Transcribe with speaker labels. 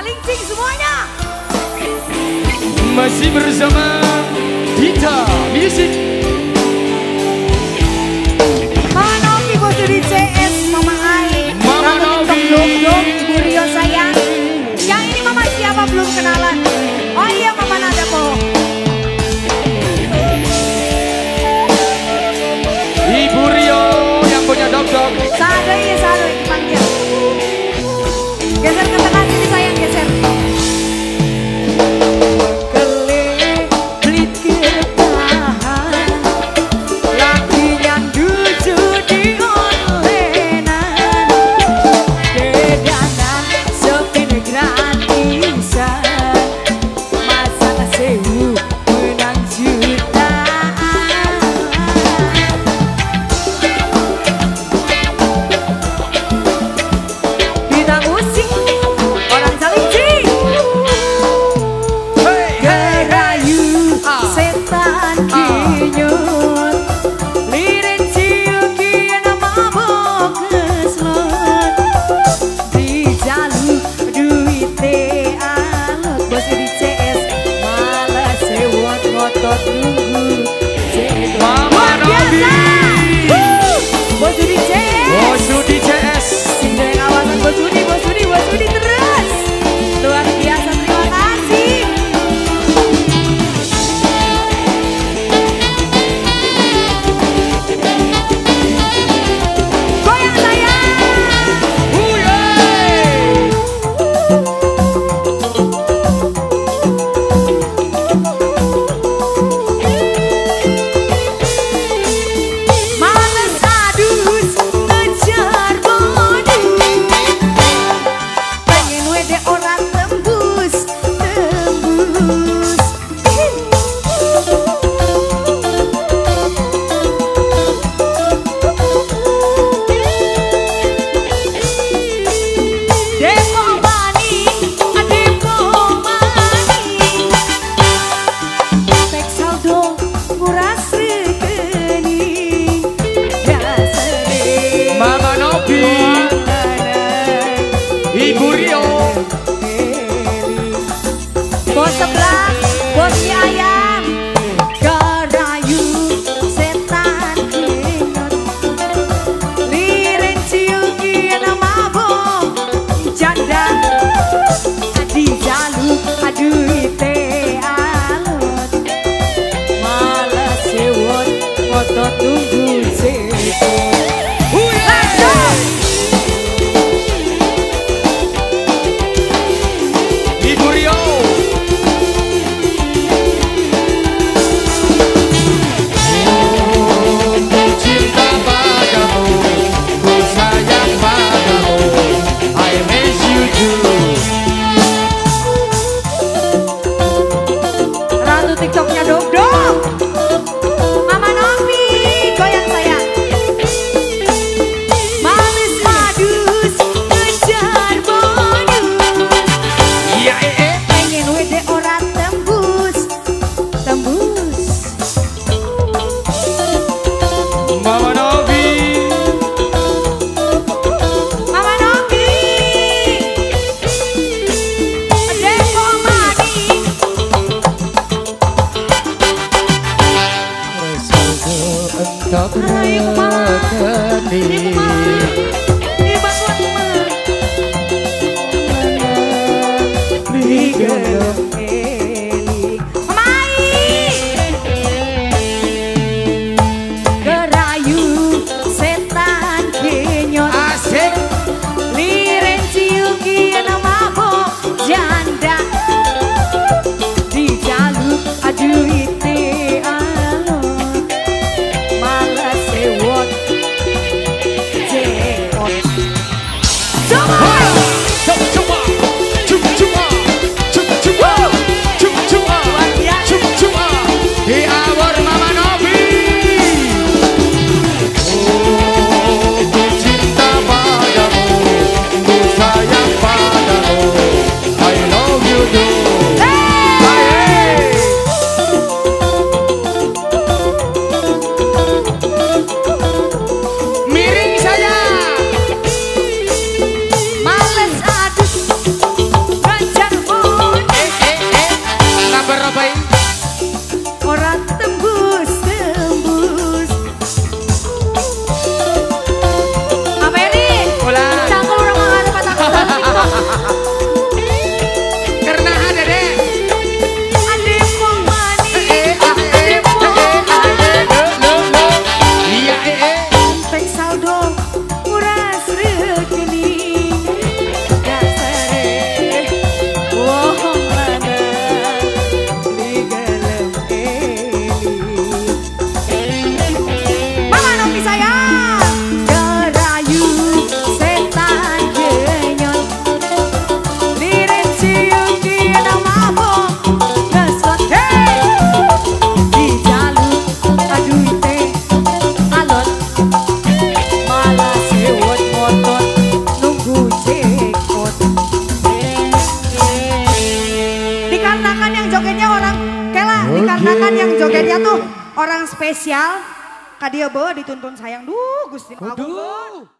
Speaker 1: Calincing semuanya.
Speaker 2: Masih bersama Dita Music.
Speaker 1: Mama Novi bos di CS, Mama Ai,
Speaker 2: Mama Novi,
Speaker 1: Ibu Rio sayang. Yang ini Mama siapa belum kenalan? Oh iya Mama Nada Po.
Speaker 2: Ibu Rio yang punya dok-dok.
Speaker 1: Sado dipanggil. Geser ke tengah sini sayang, geser.
Speaker 2: Ibu Rio.
Speaker 1: Bos sebelah, bosnya ayam. Garayu setan kenyot. Lirin cium kena mabok. Janda di jalur aduh ite alot. Malah sewot foto tunggu sewot. TikToknya dong. Mama Novi goyang sayang. Manis madus ngejar bonus.
Speaker 2: Iya
Speaker 1: pengen wede ora tembus.
Speaker 2: Mama Novi.
Speaker 1: Mama Novi. Depo mani.
Speaker 2: Engkau berkati
Speaker 1: Gerayu setan kenyot
Speaker 2: asik.
Speaker 1: Liren cium kena mabok. Janda di jalur aduh ite alot. Malah sewot jeot. Coba perkenalkan yang jogetnya tuh orang spesial. Kadia bawa dituntun sayang. Duh Gusti Agung.